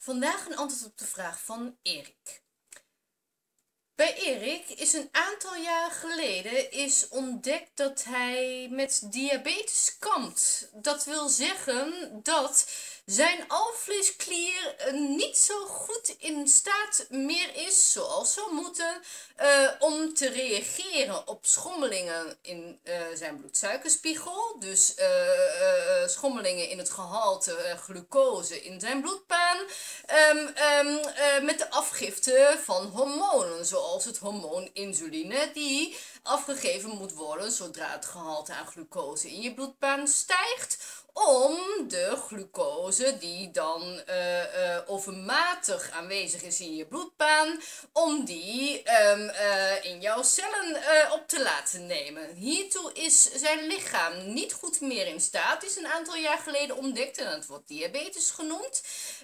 Vandaag een antwoord op de vraag van Erik. Bij Erik is een aantal jaar geleden ontdekt dat hij met diabetes kampt. Dat wil zeggen dat zijn alvleesklier niet zo goed in staat meer is, zoals zou moeten, om te reageren op schommelingen in zijn bloedsuikerspiegel. Dus schommelingen in het gehalte glucose in zijn bloedbaan. Met de afgifte van hormonen, zoals het hormoon insuline, die afgegeven moet worden zodra het gehalte aan glucose in je bloedbaan stijgt, om de glucose die dan overmatig aanwezig is in je bloedbaan, om die in jouw cellen op te laten nemen. Hiertoe is zijn lichaam niet goed meer in staat. Is een aantal jaar geleden ontdekt en het wordt diabetes genoemd.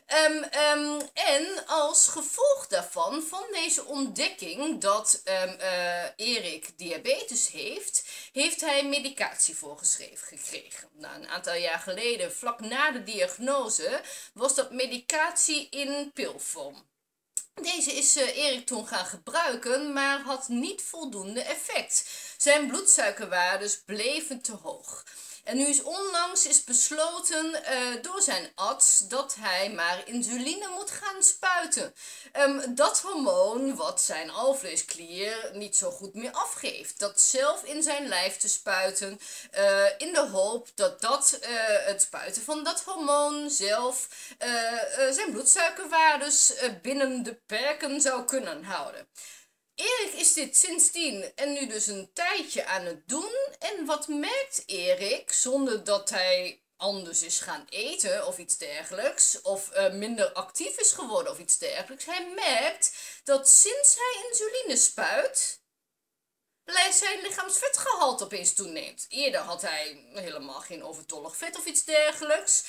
En als gevolg daarvan, van deze ontdekking dat Erik diabetes heeft hij medicatie voorgeschreven gekregen. Nou, een aantal jaar geleden, vlak na de diagnose, was dat medicatie in pilvorm. Deze is Erik toen gaan gebruiken, maar had niet voldoende effect. Zijn bloedsuikerwaardes bleven te hoog. En nu is onlangs besloten door zijn arts dat hij maar insuline moet gaan spuiten. Dat hormoon wat zijn alvleesklier niet zo goed meer afgeeft. Dat zelf in zijn lijf te spuiten in de hoop dat het spuiten van dat hormoon zelf zijn bloedsuikerwaardes binnen de perken zou kunnen houden. Erik is dit sindsdien en nu dus een tijdje aan het doen. En wat merkt Erik, zonder dat hij anders is gaan eten of iets dergelijks, of minder actief is geworden of iets dergelijks? Hij merkt dat sinds hij insuline spuit, zijn lichaamsvetgehalte opeens toeneemt. Eerder had hij helemaal geen overtollig vet of iets dergelijks.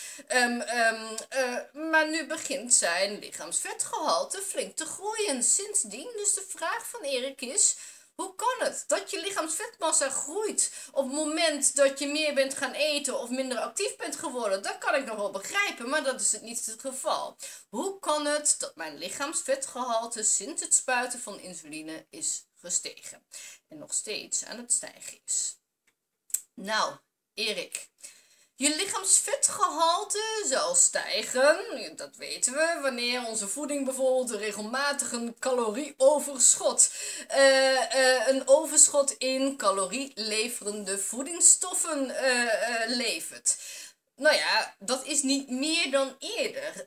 Maar nu begint zijn lichaamsvetgehalte flink te groeien. Sindsdien dus de vraag van Erik is: hoe kan het dat je lichaamsvetmassa groeit op het moment dat je meer bent gaan eten of minder actief bent geworden? Dat kan ik nog wel begrijpen, maar dat is niet het geval. Hoe kan het dat mijn lichaamsvetgehalte sinds het spuiten van insuline is gestegen en nog steeds aan het stijgen is? Nou, Erik, je lichaamsvetgehalte zal stijgen, dat weten we, wanneer onze voeding bijvoorbeeld regelmatig een calorieoverschot, een overschot in calorieleverende voedingsstoffen levert. Nou ja, dat is niet meer dan eerder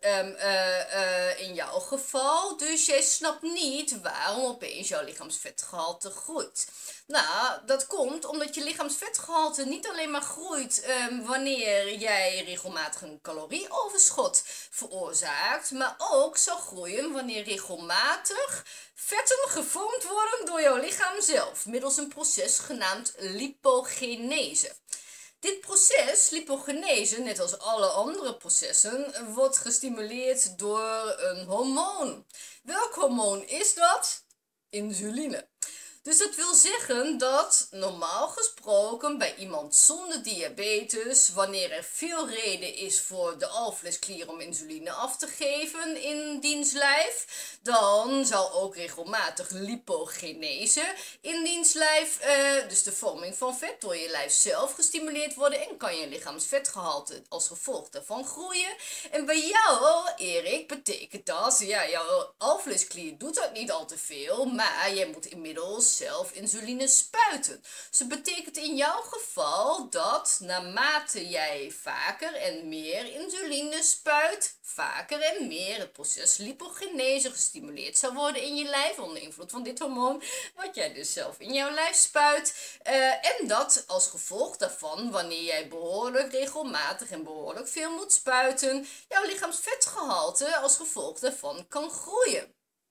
in jouw geval. Dus jij snapt niet waarom opeens jouw lichaamsvetgehalte groeit. Nou, dat komt omdat je lichaamsvetgehalte niet alleen maar groeit wanneer jij regelmatig een calorieoverschot veroorzaakt, maar ook zal groeien wanneer regelmatig vetten gevormd worden door jouw lichaam zelf, middels een proces genaamd lipogenese. Dit proces, lipogenese, net als alle andere processen, wordt gestimuleerd door een hormoon. Welk hormoon is dat? Insuline. Dus dat wil zeggen dat normaal gesproken bij iemand zonder diabetes, wanneer er veel reden is voor de alvleesklier om insuline af te geven in diens lijf, dan zal ook regelmatig lipogenese in diens lijf, dus de vorming van vet door je lijf zelf, gestimuleerd worden en kan je lichaamsvetgehalte als gevolg daarvan groeien. En bij jou, Erik, betekent dat, ja, jouw alvleesklier doet dat niet al te veel, maar jij moet inmiddels zelf insuline spuiten. Dus dat betekent in jouw geval dat naarmate jij vaker en meer insuline spuit, vaker en meer het proces lipogenese gestimuleerd zal worden in je lijf onder invloed van dit hormoon, wat jij dus zelf in jouw lijf spuit. En dat als gevolg daarvan, wanneer jij behoorlijk regelmatig en behoorlijk veel moet spuiten, jouw lichaamsvetgehalte als gevolg daarvan kan groeien.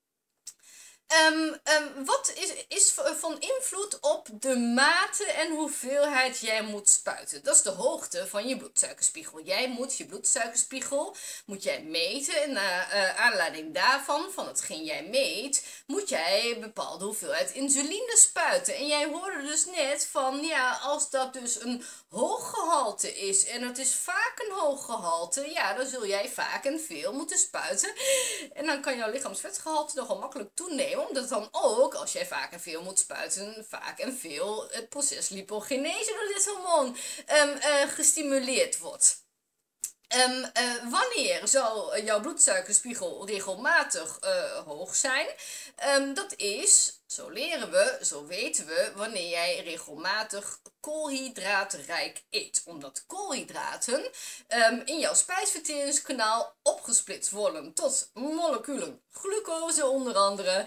Wat is van invloed op de mate en hoeveelheid jij moet spuiten? Dat is de hoogte van je bloedsuikerspiegel. Jij moet je bloedsuikerspiegel meten en naar aanleiding daarvan, van hetgeen jij meet, moet jij een bepaalde hoeveelheid insuline spuiten. En jij hoorde dus net van, ja, als dat dus een hoog gehalte is en het is vaak een hoog gehalte, ja, dan zul jij vaak en veel moeten spuiten. En dan kan jouw lichaamsvetgehalte nogal makkelijk toenemen, omdat dan ook, als jij vaak en veel moet spuiten, vaak en veel het proces lipogenese door dit hormoon gestimuleerd wordt. Wanneer zal jouw bloedsuikerspiegel regelmatig hoog zijn? Dat is, zo leren we, zo weten we, wanneer jij regelmatig koolhydraatrijk eet. Omdat koolhydraten in jouw spijsverteringskanaal opgesplitst worden tot moleculen. Glucose onder andere.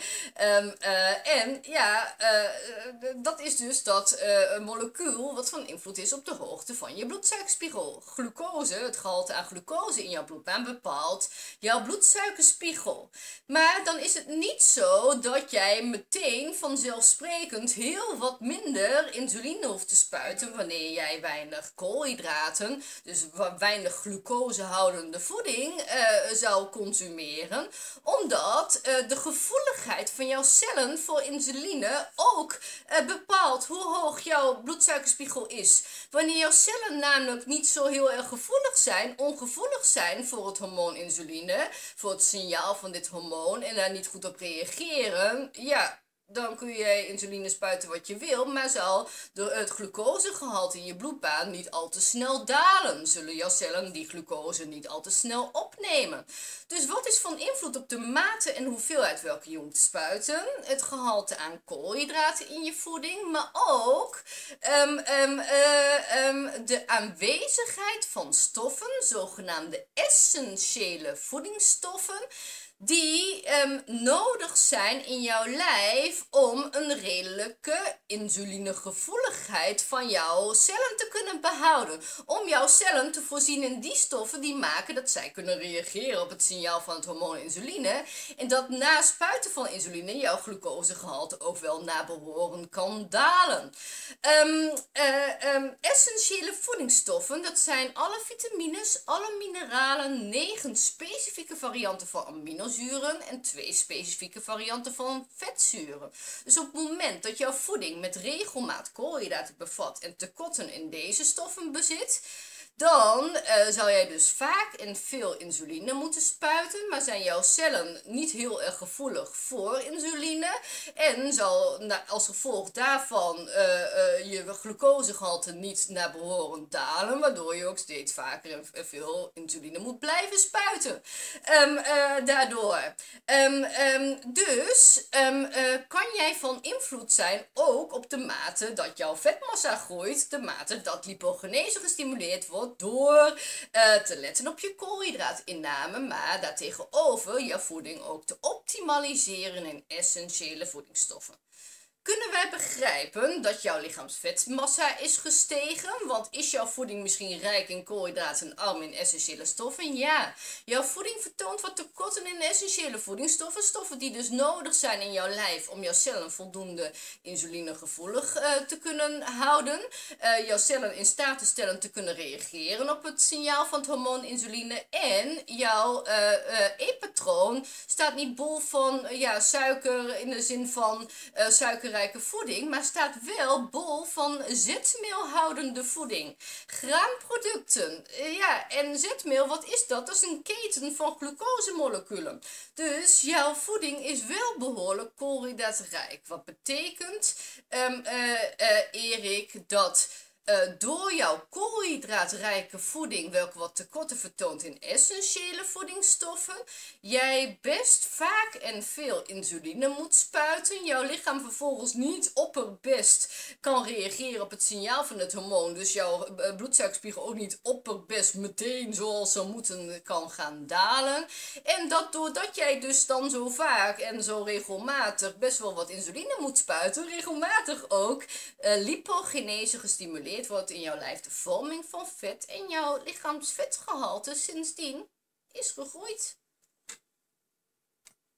Dat is dus dat molecuul wat van invloed is op de hoogte van je bloedsuikerspiegel. Glucose, het gehalte aan glucose in jouw bloedbaan, bepaalt jouw bloedsuikerspiegel. Maar dan is het niet zo dat jij meteen vanzelfsprekend heel wat minder insuline hoeft te spuiten wanneer jij weinig koolhydraten, dus weinig glucosehoudende voeding zou consumeren, omdat de gevoeligheid van jouw cellen voor insuline ook bepaalt hoe hoog jouw bloedsuikerspiegel is. Wanneer jouw cellen namelijk niet zo heel erg gevoelig zijn, ongevoelig zijn voor het hormoon insuline, voor het signaal van dit hormoon en daar niet goed op reageren, ja, dan kun je insuline spuiten wat je wil, maar zal het glucosegehalte in je bloedbaan niet al te snel dalen. Zullen jouw cellen die glucose niet al te snel opnemen. Dus wat is van invloed op de mate en hoeveelheid welke je moet spuiten? Het gehalte aan koolhydraten in je voeding, maar ook de aanwezigheid van stoffen, zogenaamde essentiële voedingsstoffen, die nodig zijn in jouw lijf om een redelijke insulinegevoeligheid van jouw cellen te kunnen behouden. Om jouw cellen te voorzien in die stoffen die maken dat zij kunnen reageren op het signaal van het hormoon insuline. En dat na spuiten van insuline jouw glucosegehalte ook wel naar behoren kan dalen. Essentiële voedingsstoffen, dat zijn alle vitamines, alle mineralen, 9 specifieke varianten van aminozuren en 2 specifieke varianten van vetzuren. Dus op het moment dat jouw voeding met regelmaat koolhydraten bevat en tekorten in deze stoffen bezit, dan zou jij dus vaak en veel insuline moeten spuiten, maar zijn jouw cellen niet heel erg gevoelig voor insuline en zal als gevolg daarvan je glucosegehalte niet naar behoren dalen, waardoor je ook steeds vaker en veel insuline moet blijven spuiten. Daardoor. Kan jij van invloed zijn ook op de mate dat jouw vetmassa groeit, de mate dat lipogenese gestimuleerd wordt door te letten op je koolhydraatinname, maar daartegenover jouw voeding ook te optimaliseren in essentiële voedingsstoffen. Kunnen wij begrijpen dat jouw lichaamsvetmassa is gestegen? Want is jouw voeding misschien rijk in koolhydraten en arm in essentiële stoffen? Ja, jouw voeding vertoont wat tekorten in essentiële voedingsstoffen. Stoffen die dus nodig zijn in jouw lijf om jouw cellen voldoende insulinegevoelig te kunnen houden. Jouw cellen in staat te stellen te kunnen reageren op het signaal van het hormoon insuline. En jouw eetpatroon staat niet bol van suiker in de zin van suikerrijke voeding, maar staat wel bol van zetmeelhoudende voeding. Graanproducten. En zetmeel, wat is dat? Dat is een keten van glucosemoleculen. Dus jouw voeding is wel behoorlijk koolhydraatrijk. Wat betekent, Erik, dat door jouw koolhydraatrijke voeding, welke wat tekorten vertoont in essentiële voedingsstoffen, jij best vaak en veel insuline moet spuiten. Jouw lichaam vervolgens niet opperbest kan reageren op het signaal van het hormoon. Dus jouw bloedsuikerspiegel ook niet opperbest meteen zoals ze moeten kan gaan dalen. En dat doordat jij dus dan zo vaak en zo regelmatig best wel wat insuline moet spuiten, regelmatig ook lipogenese gestimuleerd wordt in jouw lijf, de vorming van vet en jouw lichaamsvetgehalte sindsdien is gegroeid.